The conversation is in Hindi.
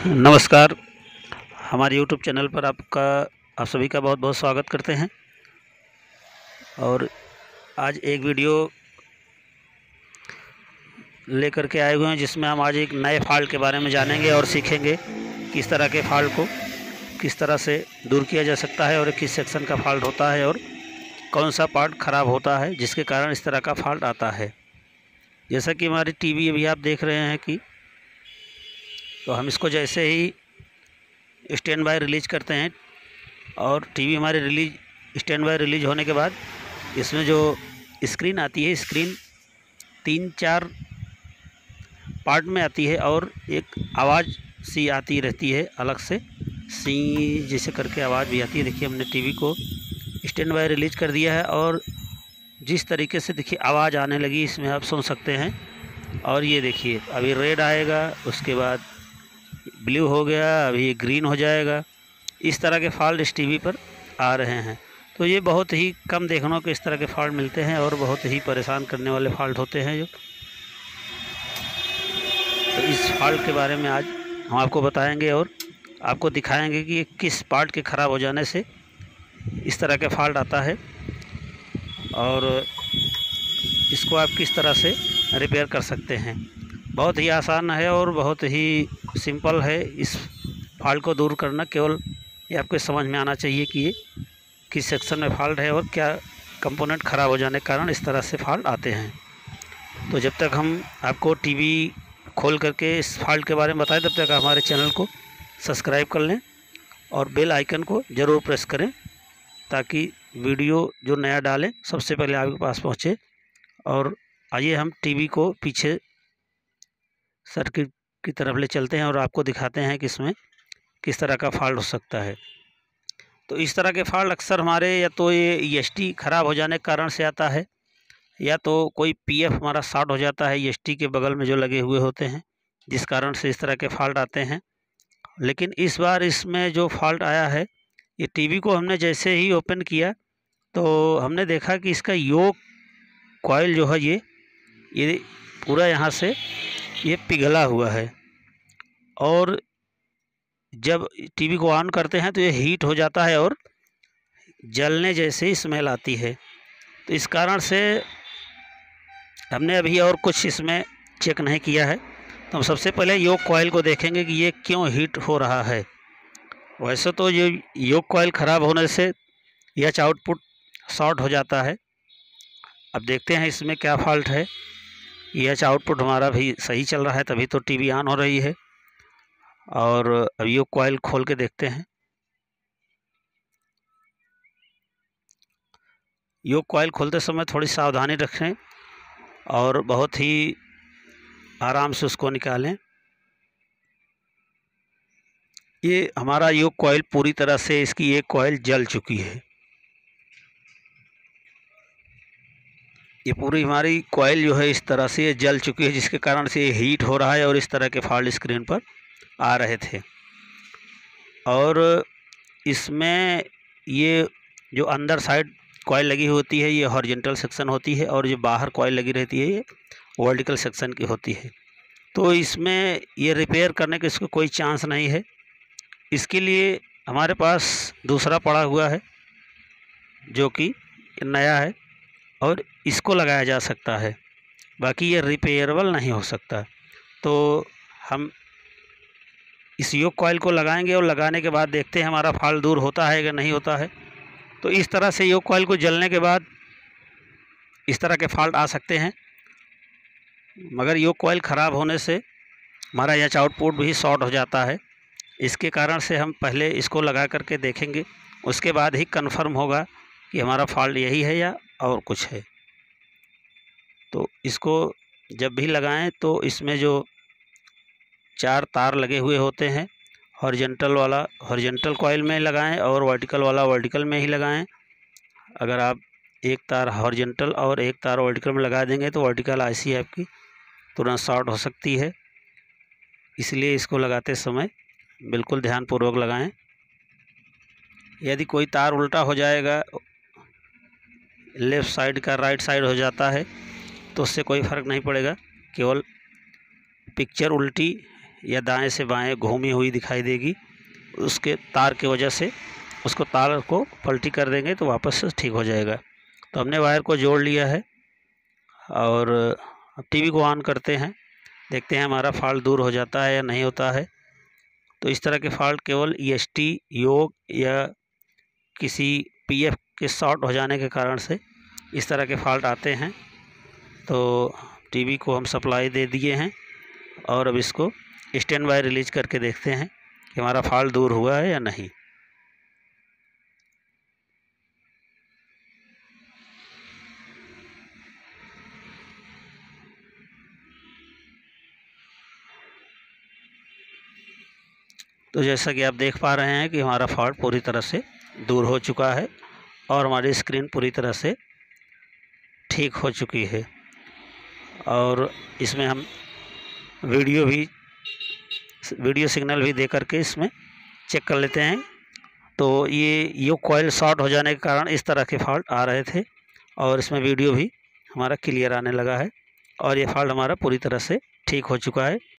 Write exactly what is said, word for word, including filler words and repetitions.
नमस्कार। हमारे यूट्यूब चैनल पर आपका आप सभी का बहुत बहुत स्वागत करते हैं। और आज एक वीडियो लेकर के आए हुए हैं जिसमें हम आज एक नए फॉल्ट के बारे में जानेंगे और सीखेंगे किस तरह के फॉल्ट को किस तरह से दूर किया जा सकता है और किस सेक्शन का फॉल्ट होता है और कौन सा पार्ट ख़राब होता है जिसके कारण इस तरह का फॉल्ट आता है। जैसा कि हमारी टीवी अभी आप देख रहे हैं कि तो हम इसको जैसे ही स्टैंड बाय रिलीज करते हैं और टीवी हमारे रिलीज स्टैंड बाय रिलीज होने के बाद इसमें जो स्क्रीन आती है, स्क्रीन तीन चार पार्ट में आती है और एक आवाज़ सी आती रहती है अलग से, सी जैसे करके आवाज़ भी आती है। देखिए हमने टीवी को स्टैंड बाय रिलीज कर दिया है और जिस तरीके से देखिए आवाज़ आने लगी इसमें आप सुन सकते हैं। और ये देखिए अभी रेड आएगा, उसके बाद ब्लू हो गया, अभी ग्रीन हो जाएगा। इस तरह के फॉल्ट इस टीवी पर आ रहे हैं। तो ये बहुत ही कम देखने को इस तरह के फॉल्ट मिलते हैं और बहुत ही परेशान करने वाले फॉल्ट होते हैं जो। तो इस फॉल्ट के बारे में आज हम आपको बताएंगे और आपको दिखाएंगे कि किस पार्ट के ख़राब हो जाने से इस तरह के फॉल्ट आता है और इसको आप किस तरह से रिपेयर कर सकते हैं। बहुत ही आसान है और बहुत ही सिंपल है इस फॉल्ट को दूर करना। केवल ये आपको समझ में आना चाहिए कि ये किस सेक्शन में फॉल्ट है और क्या कंपोनेंट ख़राब हो जाने के कारण इस तरह से फॉल्ट आते हैं। तो जब तक हम आपको टीवी खोल करके इस फॉल्ट के बारे में बताएं तब तक हमारे चैनल को सब्सक्राइब कर लें और बेल आइकन को ज़रूर प्रेस करें ताकि वीडियो जो नया डालें सबसे पहले आपके पास पहुँचे। और आइए हम टीवी को पीछे सर्किट की तरफ ले चलते हैं और आपको दिखाते हैं कि इसमें किस तरह का फॉल्ट हो सकता है। तो इस तरह के फॉल्ट अक्सर हमारे या तो ये ई एस टी ख़राब हो जाने के कारण से आता है या तो कोई पी एफ हमारा शॉर्ट हो जाता है ई एस टी के बगल में जो लगे हुए होते हैं, जिस कारण से इस तरह के फॉल्ट आते हैं। लेकिन इस बार इसमें जो फॉल्ट आया है, ये टीवी को हमने जैसे ही ओपन किया तो हमने देखा कि इसका योक कॉइल जो है ये ये पूरा यहाँ से ये पिघला हुआ है और जब टीवी को ऑन करते हैं तो ये हीट हो जाता है और जलने जैसी स्मेल आती है। तो इस कारण से हमने अभी और कुछ इसमें चेक नहीं किया है। तो हम सबसे पहले योक कॉइल को देखेंगे कि ये क्यों हीट हो रहा है। वैसे तो ये योक कॉइल ख़राब होने से एच आउटपुट शॉर्ट हो जाता है। अब देखते हैं इसमें क्या फॉल्ट है। एच आउटपुट हमारा भी सही चल रहा है तभी तो टीवी ऑन हो रही है। और अब योक कॉइल खोल के देखते हैं। योक कॉइल खोलते समय थोड़ी सावधानी रखें और बहुत ही आराम से उसको निकालें। ये हमारा योक कॉइल पूरी तरह से इसकी एक कॉइल जल चुकी है। ये पूरी हमारी कॉइल जो है इस तरह से जल चुकी है जिसके कारण से ये हीट हो रहा है और इस तरह के फॉल्ट स्क्रीन पर आ रहे थे। और इसमें ये जो अंदर साइड कॉइल लगी होती है ये हॉरिजॉन्टल सेक्शन होती है और जो बाहर कॉइल लगी रहती है ये वर्टिकल सेक्शन की होती है। तो इसमें ये रिपेयर करने का इसको कोई चांस नहीं है। इसके लिए हमारे पास दूसरा पड़ा हुआ है जो कि नया है और इसको लगाया जा सकता है, बाकी ये रिपेयरेबल नहीं हो सकता। तो हम इस योक कॉइल को लगाएंगे और लगाने के बाद देखते हैं हमारा फॉल्ट दूर होता है या नहीं होता है। तो इस तरह से योक कॉइल को जलने के बाद इस तरह के फॉल्ट आ सकते हैं, मगर योक कॉइल ख़राब होने से हमारा एच आउटपुट भी शॉर्ट हो जाता है। इसके कारण से हम पहले इसको लगा करके देखेंगे, उसके बाद ही कंफर्म होगा कि हमारा फॉल्ट यही है या और कुछ है। तो इसको जब भी लगाएं तो इसमें जो चार तार लगे हुए होते हैं, हॉरिजॉन्टल वाला हॉरिजॉन्टल कॉइल में लगाएं और वर्टिकल वाला वर्टिकल में ही लगाएं। अगर आप एक तार हॉरिजॉन्टल और एक तार वर्टिकल में लगा देंगे तो वर्टिकल आईसी आपकी तुरंत शॉर्ट हो सकती है। इसलिए इसको लगाते समय बिल्कुल ध्यानपूर्वक लगाएं। यदि कोई तार उल्टा हो जाएगा, लेफ़्ट साइड का राइट साइड हो जाता है तो उससे कोई फ़र्क नहीं पड़ेगा, केवल पिक्चर उल्टी या दाएं से बाएं घूमी हुई दिखाई देगी, उसके तार की वजह से उसको तार को पलटी कर देंगे तो वापस से ठीक हो जाएगा। तो हमने वायर को जोड़ लिया है और अब टीवी को ऑन करते हैं, देखते हैं हमारा फॉल्ट दूर हो जाता है या नहीं होता है। तो इस तरह के फॉल्ट केवल ई एस टी, योग या किसी पी एफ के शॉर्ट हो जाने के कारण से इस तरह के फॉल्ट आते हैं। तो टीवी को हम सप्लाई दे दिए हैं और अब इसको स्टैंड बाय रिलीज करके देखते हैं कि हमारा फॉल्ट दूर हुआ है या नहीं। तो जैसा कि आप देख पा रहे हैं कि हमारा फॉल्ट पूरी तरह से दूर हो चुका है और हमारी स्क्रीन पूरी तरह से ठीक हो चुकी है। और इसमें हम वीडियो भी वीडियो सिग्नल भी दे करके इसमें चेक कर लेते हैं। तो ये यो कॉइल शॉर्ट हो जाने के कारण इस तरह के फॉल्ट आ रहे थे और इसमें वीडियो भी हमारा क्लियर आने लगा है और ये फॉल्ट हमारा पूरी तरह से ठीक हो चुका है।